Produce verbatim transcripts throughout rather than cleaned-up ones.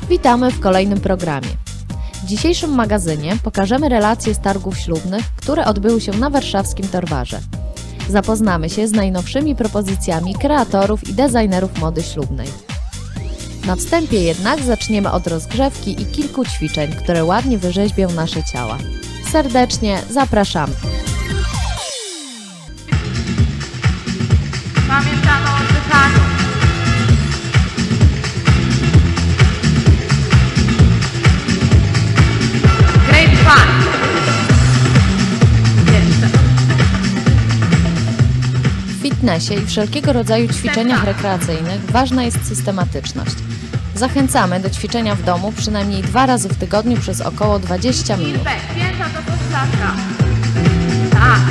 Witamy w kolejnym programie. W dzisiejszym magazynie pokażemy relacje z targów ślubnych, które odbyły się na warszawskim Torwarze. Zapoznamy się z najnowszymi propozycjami kreatorów i designerów mody ślubnej. Na wstępie jednak zaczniemy od rozgrzewki i kilku ćwiczeń, które ładnie wyrzeźbią nasze ciała. Serdecznie zapraszamy! Pamiętamy o oddychaniu. Great fun. Jeszcze. W fitnessie i wszelkiego rodzaju ćwiczeniach rekreacyjnych ważna jest systematyczność. Zachęcamy do ćwiczenia w domu przynajmniej dwa razy w tygodniu przez około dwadzieścia minut. Pięta do pośladka. Tak.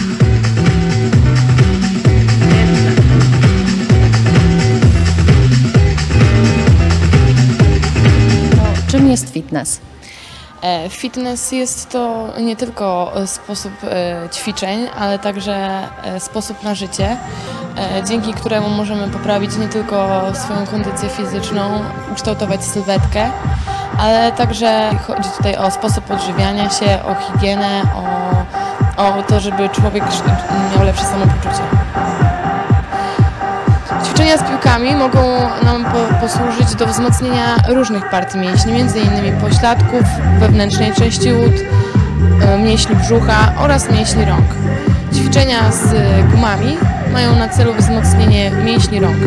Czym jest fitness? Fitness jest to nie tylko sposób ćwiczeń, ale także sposób na życie, dzięki któremu możemy poprawić nie tylko swoją kondycję fizyczną, ukształtować sylwetkę, ale także chodzi tutaj o sposób odżywiania się, o higienę, o, o to, żeby człowiek miał lepsze samopoczucie. Ćwiczenia z piłkami mogą nam po, posłużyć do wzmocnienia różnych partii mięśni, między innymi pośladków, wewnętrznej części łód, mięśni brzucha oraz mięśni rąk. Ćwiczenia z gumami mają na celu wzmocnienie mięśni rąk.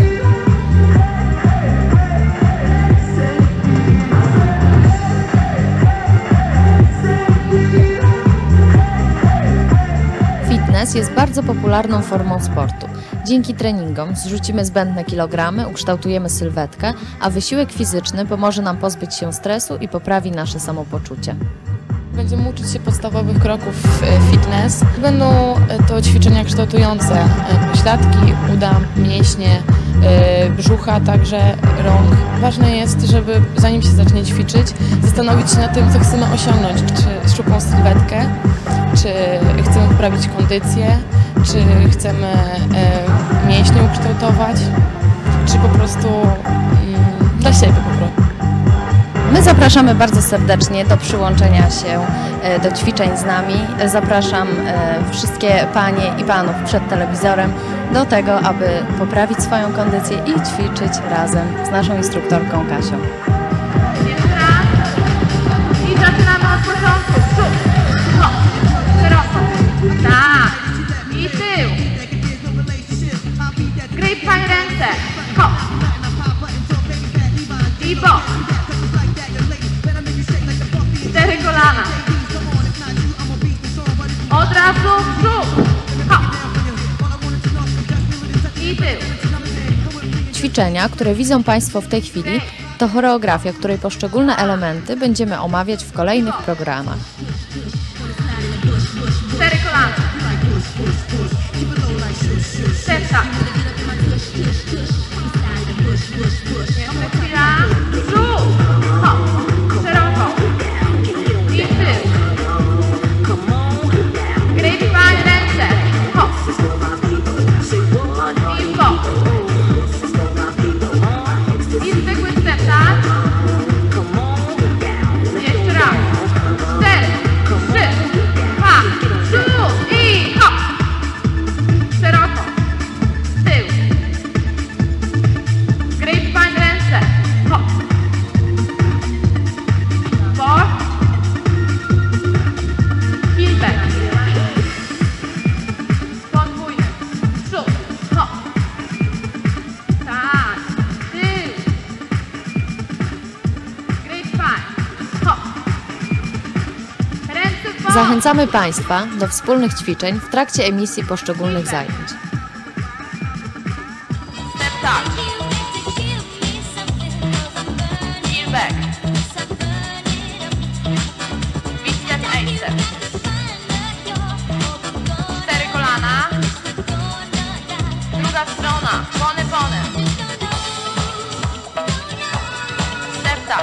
Fitness jest bardzo popularną formą sportu. Dzięki treningom zrzucimy zbędne kilogramy, ukształtujemy sylwetkę, a wysiłek fizyczny pomoże nam pozbyć się stresu i poprawi nasze samopoczucie. Będziemy uczyć się podstawowych kroków fitness. Będą to ćwiczenia kształtujące pośladki, uda, mięśnie, brzucha, także rąk. Ważne jest, żeby zanim się zacznie ćwiczyć, zastanowić się nad tym, co chcemy osiągnąć. Czy szczupłą sylwetkę, czy chcemy poprawić kondycję, czy chcemy e, mięśnie ukształtować, czy po prostu mm, dla siebie po prostu. My zapraszamy bardzo serdecznie do przyłączenia się do ćwiczeń z nami. Zapraszam wszystkie panie i panów przed telewizorem do tego, aby poprawić swoją kondycję i ćwiczyć razem z naszą instruktorką Kasią. Jeszcze raz. I zaczynamy od początku. Przód. No. Szeroko. Tak. I tył. Grapevine ręce. Hop. I bok. Cztery kolana. Od razu w przód. Hop. I tył. Ćwiczenia, które widzą Państwo w tej chwili, to choreografia, której poszczególne elementy będziemy omawiać w kolejnych programach. Cztery kolana. Stepta. Jeszcze chwila. Przód. Hop. Szeroko. I tył. Grapevine ręce. Hop. I w bok. I zwykły stepta. Jeszcze raz. Cztery. Trzy. Dwa. Przód. I hop. Szeroko. Tył. Grapevine ręce. Hop. Bok. Feedback. Podwójny. Przód. Hop. Tak. Tył. Grapevine. Hop. Ręce w bok. Zachęcamy Państwa do wspólnych ćwiczeń w trakcie emisji poszczególnych zajęć. Step tak. Feedback. Bicep A-step. Cztery kolana. Druga strona. Pony, pony. Step tak.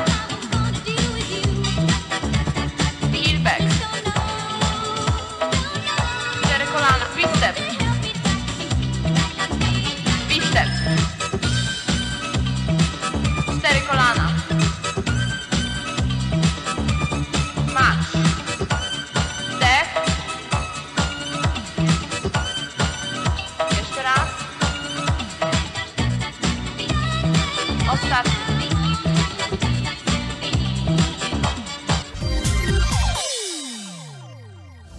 Feedback. Cztery kolana. Bicep. Bicep. Cztery kolana.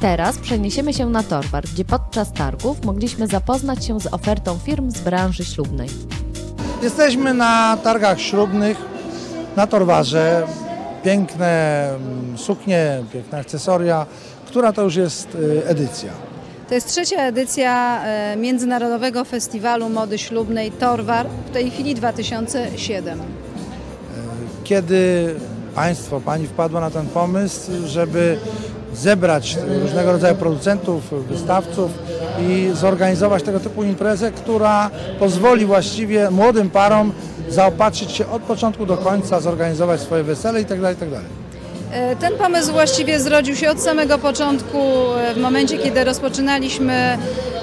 Teraz przeniesiemy się na Torwar, gdzie podczas targów mogliśmy zapoznać się z ofertą firm z branży ślubnej. Jesteśmy na targach ślubnych na Torwarze. Piękne suknie, piękne akcesoria. Która to już jest edycja? To jest trzecia edycja Międzynarodowego Festiwalu Mody Ślubnej Torwar, w tej chwili dwa tysiące siódmy. Kiedy Państwo, Pani wpadła na ten pomysł, żeby zebrać różnego rodzaju producentów, wystawców i zorganizować tego typu imprezę, która pozwoli właściwie młodym parom zaopatrzyć się od początku do końca, zorganizować swoje wesele itd., itd. Ten pomysł właściwie zrodził się od samego początku, w momencie, kiedy rozpoczynaliśmy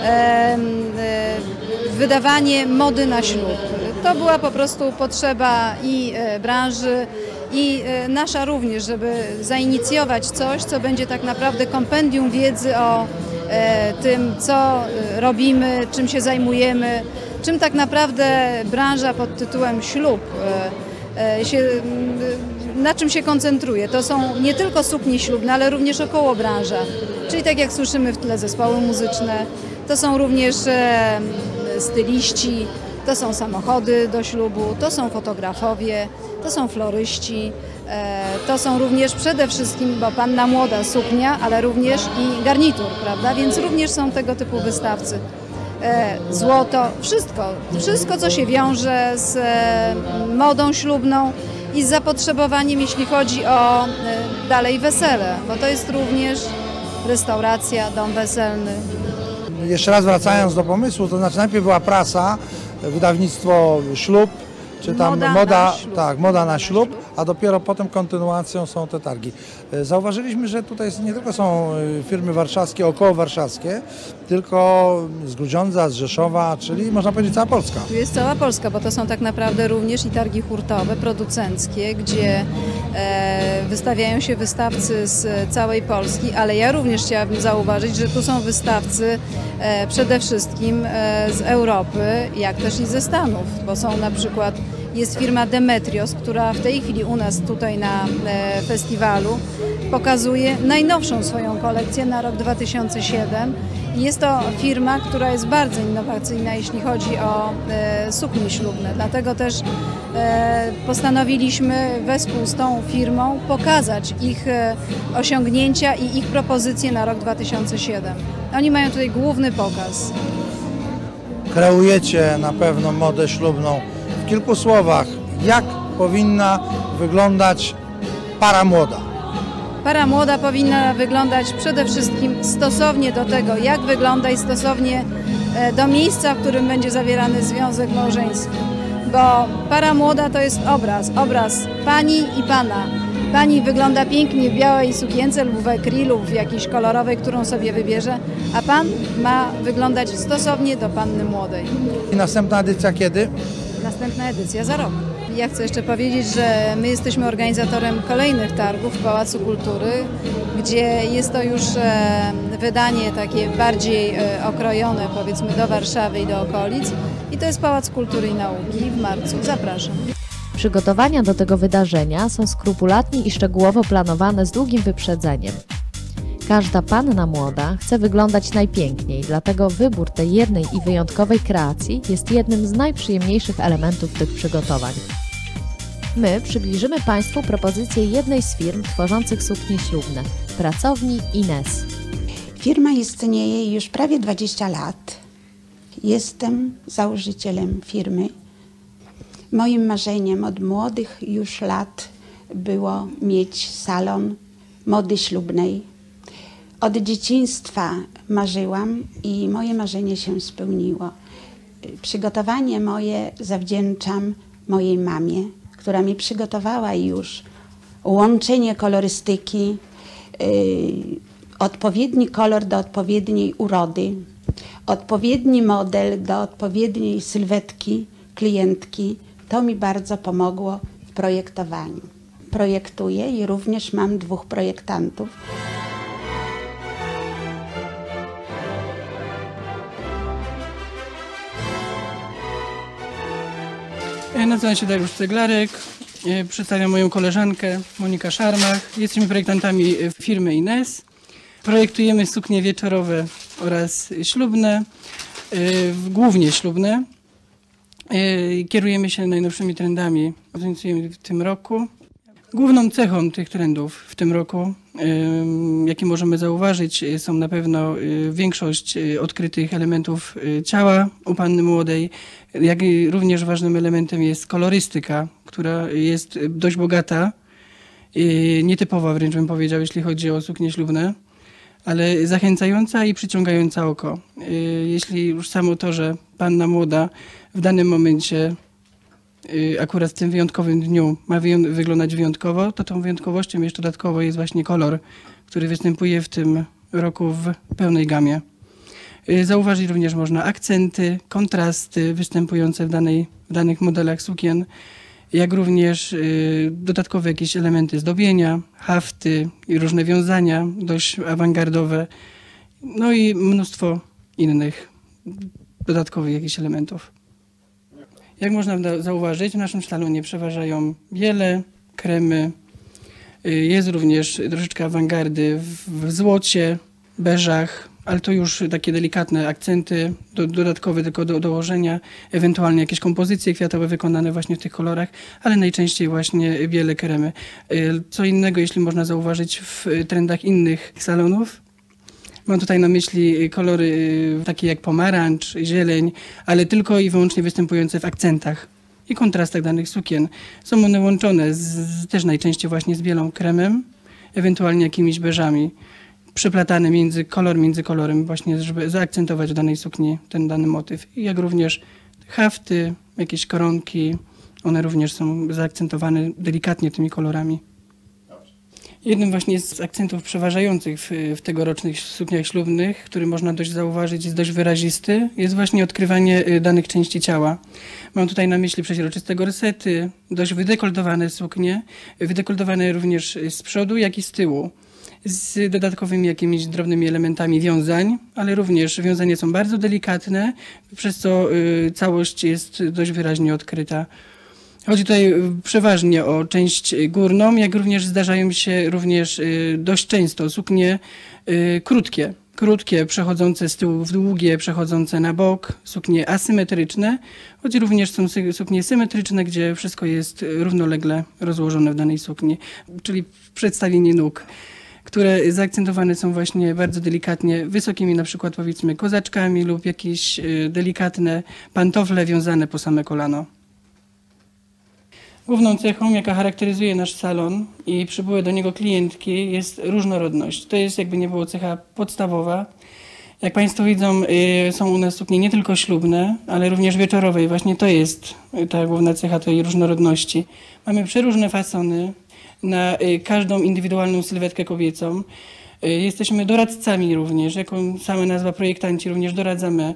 wydawanie mody na ślub. To była po prostu potrzeba i branży, i nasza również, żeby zainicjować coś, co będzie tak naprawdę kompendium wiedzy o tym, co robimy, czym się zajmujemy, czym tak naprawdę branża pod tytułem ślub się, na czym się koncentruje. To są nie tylko suknie ślubne, ale również około branża, czyli tak jak słyszymy w tle zespoły muzyczne, to są również styliści, to są samochody do ślubu, to są fotografowie, to są floryści, to są również przede wszystkim, bo panna młoda, suknia, ale również i garnitur, prawda? Więc również są tego typu wystawcy. Złoto, wszystko, wszystko co się wiąże z modą ślubną i z zapotrzebowaniem, jeśli chodzi o dalej wesele, bo to jest również restauracja, dom weselny. Jeszcze raz wracając do pomysłu, to znaczy najpierw była prasa, wydawnictwo Ślub, czy tam moda, moda, na ślub. tak, moda na ślub, a dopiero potem kontynuacją są te targi. Zauważyliśmy, że tutaj nie tylko są firmy warszawskie, około warszawskie, tylko z Grudziądza, z Rzeszowa, czyli można powiedzieć cała Polska. Tu jest cała Polska, bo to są tak naprawdę również i targi hurtowe, producenckie, gdzie e, wystawiają się wystawcy z całej Polski, ale ja również chciałabym zauważyć, że tu są wystawcy e, przede wszystkim e, z Europy, jak też i ze Stanów, bo są na przykład jest firma Demetrios, która w tej chwili u nas tutaj na e, festiwalu pokazuje najnowszą swoją kolekcję na rok dwa tysiące siódmy. Jest to firma, która jest bardzo innowacyjna, jeśli chodzi o e, suknie ślubne. Dlatego też e, postanowiliśmy wespół z tą firmą pokazać ich e, osiągnięcia i ich propozycje na rok dwa tysiące siódmy. Oni mają tutaj główny pokaz. Kreujecie na pewno modę ślubną. W kilku słowach, jak powinna wyglądać para młoda? Para młoda powinna wyglądać przede wszystkim stosownie do tego, jak wygląda i stosownie do miejsca, w którym będzie zawierany związek małżeński. Bo para młoda to jest obraz, obraz pani i pana. Pani wygląda pięknie w białej sukience lub w ekrilu, w jakiejś kolorowej, którą sobie wybierze, a pan ma wyglądać stosownie do panny młodej. I następna edycja kiedy? Następna edycja za rok. Ja chcę jeszcze powiedzieć, że my jesteśmy organizatorem kolejnych targów w Pałacu Kultury, gdzie jest to już wydanie takie bardziej okrojone, powiedzmy, do Warszawy i do okolic. I to jest Pałac Kultury i Nauki w marcu. Zapraszam. Przygotowania do tego wydarzenia są skrupulatnie i szczegółowo planowane z długim wyprzedzeniem. Każda panna młoda chce wyglądać najpiękniej, dlatego wybór tej jednej i wyjątkowej kreacji jest jednym z najprzyjemniejszych elementów tych przygotowań. My przybliżymy Państwu propozycję jednej z firm tworzących suknie ślubne, pracowni Ines. Firma istnieje już prawie dwadzieścia lat. Jestem założycielem firmy. Moim marzeniem od młodych już lat było mieć salon mody ślubnej. Od dzieciństwa marzyłam i moje marzenie się spełniło. Przygotowanie moje zawdzięczam mojej mamie, która mi przygotowała już łączenie kolorystyki, yy, odpowiedni kolor do odpowiedniej urody, odpowiedni model do odpowiedniej sylwetki klientki. To mi bardzo pomogło w projektowaniu. Projektuję i również mam dwóch projektantów. Nazywam się Dariusz Ceglarek, przedstawiam moją koleżankę Monikę Szarmach. Jesteśmy projektantami firmy Ines. Projektujemy suknie wieczorowe oraz ślubne, głównie ślubne. Kierujemy się najnowszymi trendami, organizujemy w tym roku. Główną cechą tych trendów w tym roku, jakie możemy zauważyć, są na pewno większość odkrytych elementów ciała u panny młodej, jak i również ważnym elementem jest kolorystyka, która jest dość bogata, nietypowa wręcz bym powiedział, jeśli chodzi o suknie ślubne, ale zachęcająca i przyciągająca oko. Jeśli już samo to, że panna młoda w danym momencie, akurat w tym wyjątkowym dniu ma wyglądać wyjątkowo, to tą wyjątkowością jeszcze dodatkowo jest właśnie kolor, który występuje w tym roku w pełnej gamie. Zauważyć również można akcenty, kontrasty występujące w, danej, w danych modelach sukien, jak również dodatkowe jakieś elementy zdobienia, hafty i różne wiązania dość awangardowe, no i mnóstwo innych dodatkowych jakichś elementów. Jak można zauważyć, w naszym salonie przeważają biele, kremy. Jest również troszeczkę awangardy w złocie, beżach, ale to już takie delikatne akcenty, do, dodatkowe tylko do dołożenia, ewentualnie jakieś kompozycje kwiatowe wykonane właśnie w tych kolorach, ale najczęściej właśnie biele, kremy. Co innego, jeśli można zauważyć w trendach innych salonów. Mam tutaj na myśli kolory takie jak pomarańcz, zieleń, ale tylko i wyłącznie występujące w akcentach i kontrastach danych sukien. Są one łączone z, też najczęściej właśnie z bielą kremem, ewentualnie jakimiś beżami, przeplatane między kolor między kolorem właśnie, żeby zaakcentować w danej sukni ten dany motyw. I jak również hafty, jakieś koronki, one również są zaakcentowane delikatnie tymi kolorami. Jednym właśnie z akcentów przeważających w, w tegorocznych sukniach ślubnych, który można dość zauważyć, jest dość wyrazisty, jest właśnie odkrywanie danych części ciała. Mam tutaj na myśli przeźroczyste gorsety, dość wydekoltowane suknie, wydekoltowane również z przodu, jak i z tyłu, z dodatkowymi jakimiś drobnymi elementami wiązań, ale również wiązania są bardzo delikatne, przez co y, całość jest dość wyraźnie odkryta. Chodzi tutaj przeważnie o część górną, jak również zdarzają się również dość często suknie krótkie, krótkie, przechodzące z tyłu w długie, przechodzące na bok, suknie asymetryczne, choć również są suknie symetryczne, gdzie wszystko jest równolegle rozłożone w danej sukni, czyli przedstawienie nóg, które zaakcentowane są właśnie bardzo delikatnie, wysokimi na przykład powiedzmy kozaczkami lub jakieś delikatne pantofle wiązane po same kolano. Główną cechą, jaka charakteryzuje nasz salon i przybyłe do niego klientki, jest różnorodność. To jest, jakby nie było, cecha podstawowa. Jak Państwo widzą, są u nas suknie nie tylko ślubne, ale również wieczorowe i właśnie to jest ta główna cecha tej różnorodności. Mamy przeróżne fasony na każdą indywidualną sylwetkę kobiecą. Jesteśmy doradcami również, jako sama nazwa projektanci również doradzamy,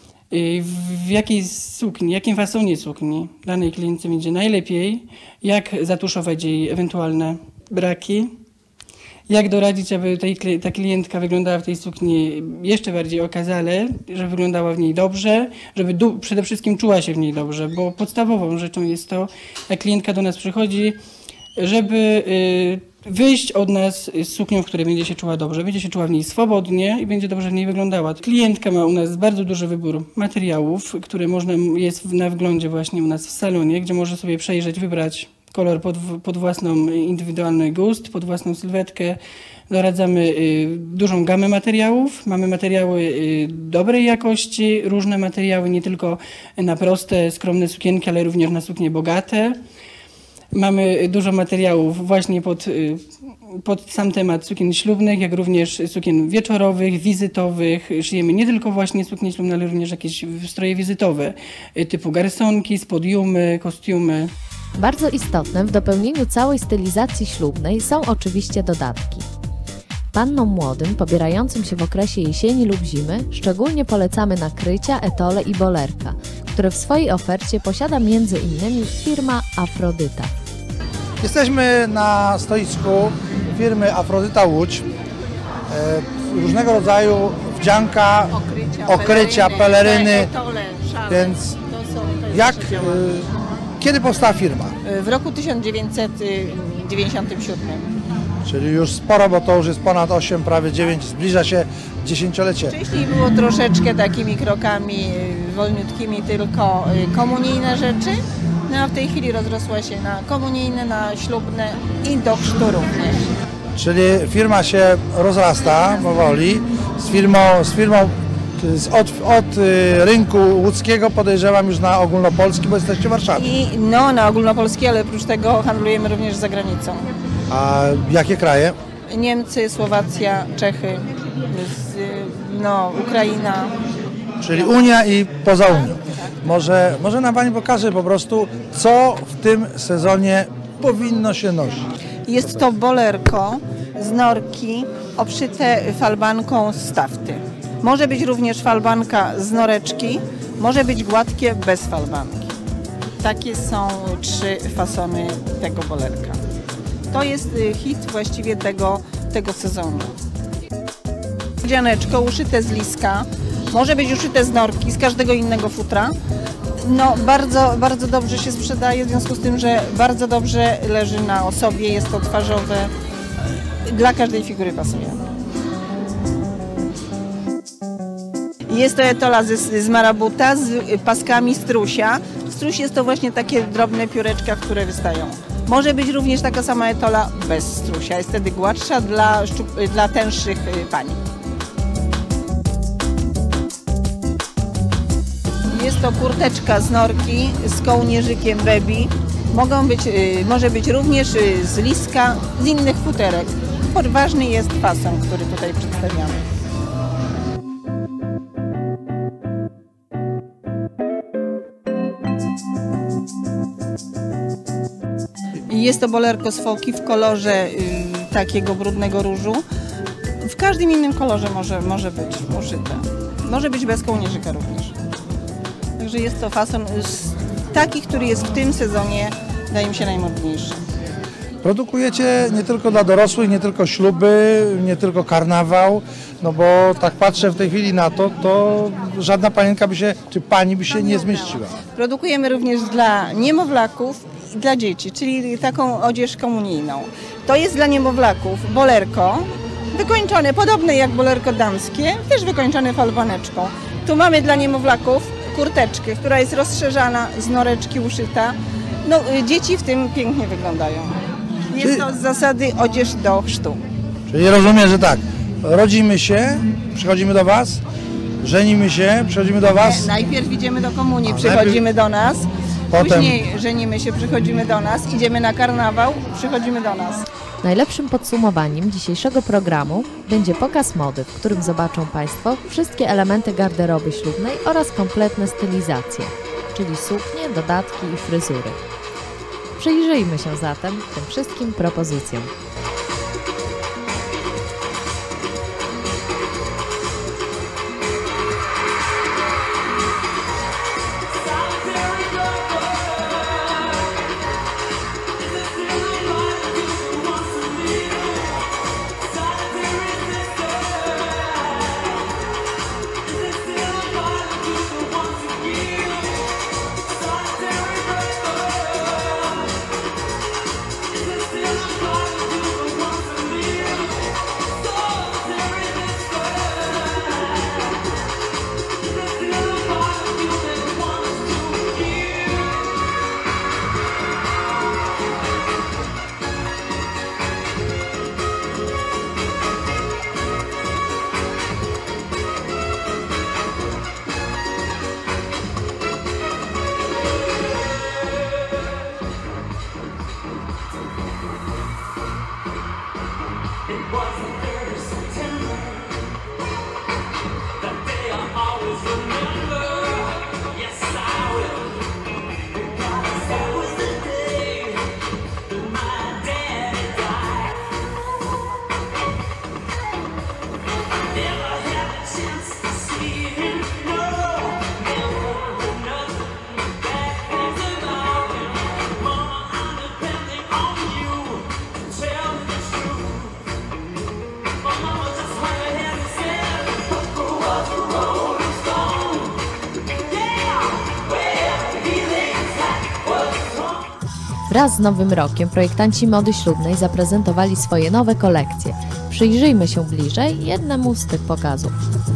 w jakiej sukni, jakim fasonie sukni danej klientce będzie najlepiej, jak zatuszować jej ewentualne braki, jak doradzić, aby tej, ta klientka wyglądała w tej sukni jeszcze bardziej okazale, żeby wyglądała w niej dobrze, żeby du, przede wszystkim czuła się w niej dobrze, bo podstawową rzeczą jest to, jak klientka do nas przychodzi, żeby y, wyjść od nas z suknią, w której będzie się czuła dobrze, będzie się czuła w niej swobodnie i będzie dobrze w niej wyglądała. Klientka ma u nas bardzo duży wybór materiałów, które można, jest na wglądzie właśnie u nas w salonie, gdzie może sobie przejrzeć, wybrać kolor pod, pod własną indywidualny gust, pod własną sylwetkę. Doradzamy y, dużą gamę materiałów. Mamy materiały y, dobrej jakości, różne materiały, nie tylko na proste, skromne sukienki, ale również na suknie bogate. Mamy dużo materiałów właśnie pod, pod sam temat sukien ślubnych, jak również sukien wieczorowych, wizytowych. Szyjemy nie tylko właśnie suknie ślubne, ale również jakieś stroje wizytowe typu garsonki, spodiumy, kostiumy. Bardzo istotne w dopełnieniu całej stylizacji ślubnej są oczywiście dodatki. Pannom młodym, pobierającym się w okresie jesieni lub zimy, szczególnie polecamy nakrycia, etole i bolerka, które w swojej ofercie posiada między innymi firma Afrodyta. Jesteśmy na stoisku firmy Afrodyta Łódź. E, różnego rodzaju wdzianka, okrycia, okrycia peleryny, peleryny etole, szale. Więc to są, to jak Kiedy powstała firma? W roku tysiąc dziewięćset dziewięćdziesiątym siódmym. Czyli już sporo, bo to już jest ponad osiem, prawie dziewięć, zbliża się dziesięciolecie. Wcześniej było troszeczkę takimi krokami wolniutkimi tylko komunijne rzeczy, no a w tej chwili rozrosła się na komunijne, na ślubne i do chrztu również. Czyli firma się rozrasta powoli, z firmą, z firmą z od, od y, rynku łódzkiego podejrzewam już na ogólnopolski, bo jesteście w Warszawie. I no na ogólnopolski, ale oprócz tego handlujemy również za granicą. A jakie kraje? Niemcy, Słowacja, Czechy, z, no Ukraina. Czyli Unia i poza Unią. Może, może nam Pani pokaże po prostu, co w tym sezonie powinno się nosić. Jest to bolerko z norki obszyte falbanką z tafty. Może być również falbanka z noreczki, może być gładkie bez falbanki. Takie są trzy fasony tego bolerka. To jest hit właściwie tego, tego sezonu. Dzianeczko uszyte z liska, może być uszyte z norki, z każdego innego futra. No, bardzo, bardzo dobrze się sprzedaje, w związku z tym, że bardzo dobrze leży na osobie, jest to twarzowe, dla każdej figury pasuje. Jest to etola z, z marabuta, z paskami strusia. Struś jest to właśnie takie drobne pióreczka, które wystają. Może być również taka sama etola bez strusia, jest wtedy gładsza dla, dla tęższych pań. Jest to kurteczka z norki z kołnierzykiem baby. Mogą być, może być również z liska, z innych futerek. Ważny jest fason, który tutaj przedstawiamy. Jest to bolerko z foki w kolorze y, takiego brudnego różu. W każdym innym kolorze może, może być uszyte. Może być bez kołnierzyka również. Także jest to fason z taki, który jest w tym sezonie, wydaje mi się, najmodniejszy. Produkujecie nie tylko dla dorosłych, nie tylko śluby, nie tylko karnawał, no bo tak patrzę w tej chwili na to, to żadna panienka by się, czy pani by się nie zmieściła. Produkujemy również dla niemowlaków i dla dzieci, czyli taką odzież komunijną. To jest dla niemowlaków bolerko, wykończone, podobne jak bolerko damskie, też wykończone falbaneczką. Tu mamy dla niemowlaków kurteczkę, która jest rozszerzana, z noreczki uszyta. No, dzieci w tym pięknie wyglądają. Jest to z zasady odzież do chrztu. Czyli rozumiem, że tak, rodzimy się, przychodzimy do Was, żenimy się, przychodzimy do Was. Nie, najpierw idziemy do komunii, A, przychodzimy najpierw... do nas, Potem... później żenimy się, przychodzimy do nas, idziemy na karnawał, przychodzimy do nas. Najlepszym podsumowaniem dzisiejszego programu będzie pokaz mody, w którym zobaczą Państwo wszystkie elementy garderoby ślubnej oraz kompletne stylizacje, czyli suknie, dodatki i fryzury. Przyjrzyjmy się zatem tym wszystkim propozycjom. Wraz z Nowym Rokiem projektanci mody ślubnej zaprezentowali swoje nowe kolekcje. Przyjrzyjmy się bliżej jednemu z tych pokazów.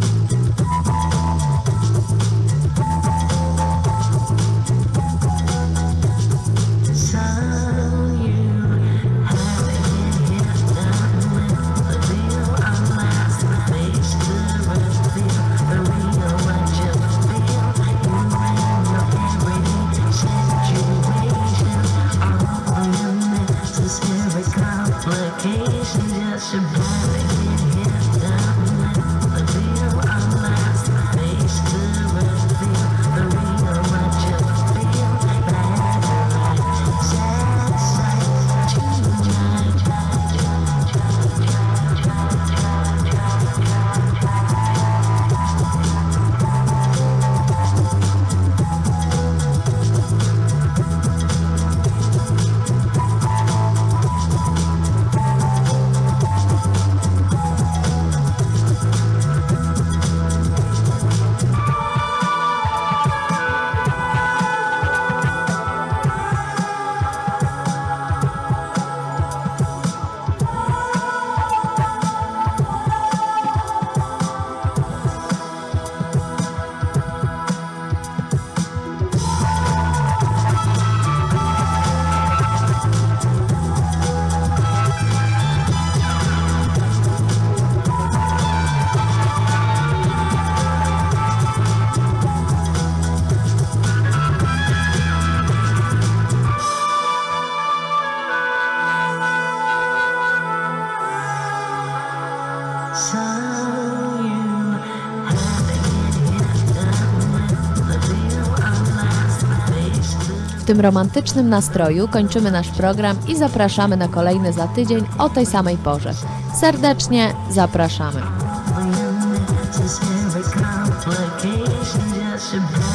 W tym romantycznym nastroju kończymy nasz program i zapraszamy na kolejny za tydzień o tej samej porze. Serdecznie zapraszamy.